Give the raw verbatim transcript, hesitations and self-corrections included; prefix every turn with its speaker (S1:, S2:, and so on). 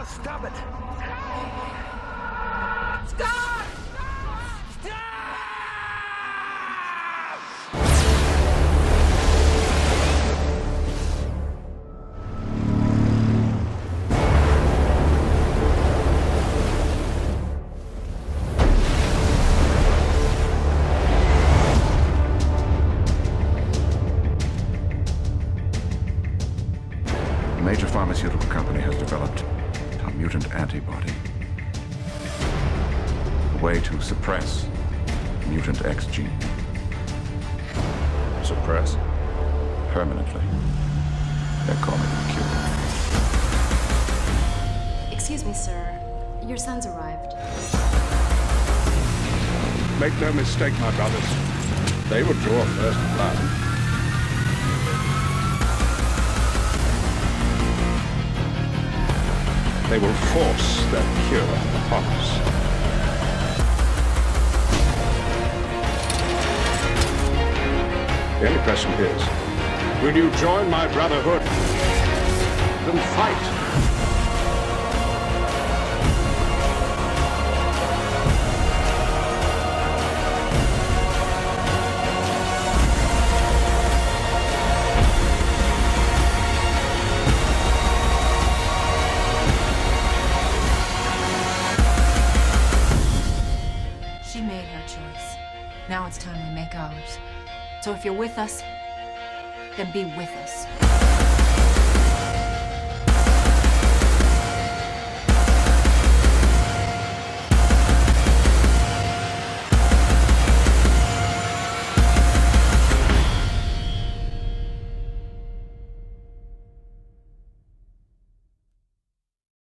S1: Stop it! Stop! Stop!
S2: A major pharmaceutical company has developed a mutant antibody. A way to suppress mutant X gene. Suppress? Permanently. They're calling it a cure.
S3: Excuse me, sir. Your son's arrived.
S4: Make no mistake, my brothers. They will draw first blood. They will force their cure upon us. The only question is, will you join my brotherhood and fight?
S5: She made her choice. Now it's time we make ours. So if you're with us, then be with us.